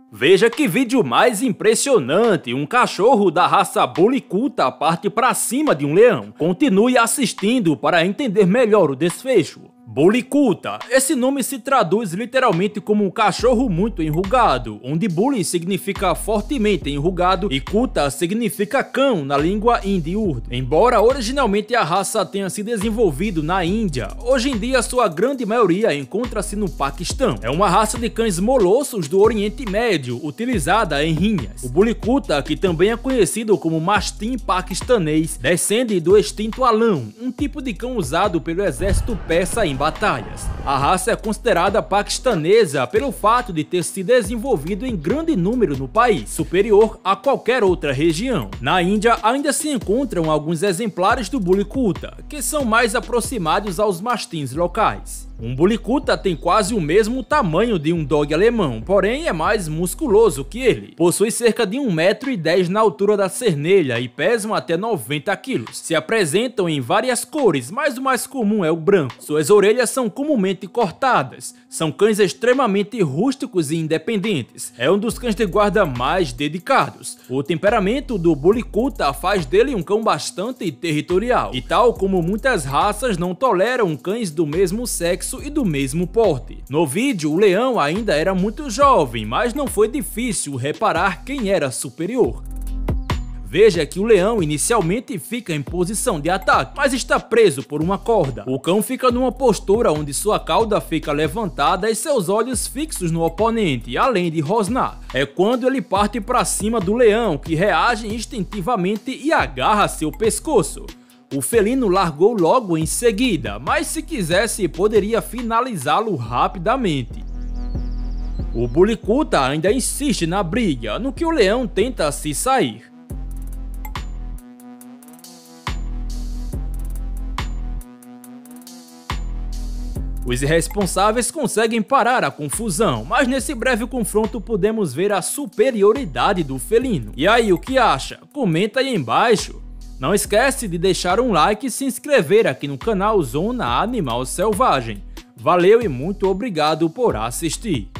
Veja que vídeo mais impressionante, um cachorro da raça Bullikuta parte para cima de um leão. Continue assistindo para entender melhor o desfecho. Bullikuta, esse nome se traduz literalmente como um cachorro muito enrugado, onde Bully significa fortemente enrugado e Kuta significa cão na língua hindi-urdu. Embora originalmente a raça tenha se desenvolvido na Índia, hoje em dia sua grande maioria encontra-se no Paquistão. É uma raça de cães molossos do Oriente Médio, utilizada em rinhas. O Bullikuta, que também é conhecido como mastim paquistanês, descende do extinto alão, um tipo de cão usado pelo exército persa em batalhas. A raça é considerada paquistanesa pelo fato de ter se desenvolvido em grande número no país, superior a qualquer outra região. Na Índia ainda se encontram alguns exemplares do Bullikuta, que são mais aproximados aos mastins locais. Um Bullikuta tem quase o mesmo tamanho de um dog alemão, porém é mais musculoso que ele. Possui cerca de 1,10 m na altura da cernelha e pesam até 90 kg. Se apresentam em várias cores, mas o mais comum é o branco. Suas orelhas são comumente cortadas. São cães extremamente rústicos e independentes. É um dos cães de guarda mais dedicados. O temperamento do Bullikuta faz dele um cão bastante territorial. E tal como muitas raças não toleram cães do mesmo sexo e do mesmo porte. No vídeo, o leão ainda era muito jovem, mas não foi difícil reparar quem era superior. Veja que o leão inicialmente fica em posição de ataque, mas está preso por uma corda. O cão fica numa postura onde sua cauda fica levantada e seus olhos fixos no oponente, além de rosnar. É quando ele parte para cima do leão, que reage instintivamente e agarra seu pescoço. O felino largou logo em seguida, mas se quisesse poderia finalizá-lo rapidamente. O Bullikuta ainda insiste na briga, no que o leão tenta se sair. Os irresponsáveis conseguem parar a confusão, mas nesse breve confronto podemos ver a superioridade do felino. E aí, o que acha? Comenta aí embaixo. Não esquece de deixar um like e se inscrever aqui no canal Zona Animal Selvagem. Valeu e muito obrigado por assistir.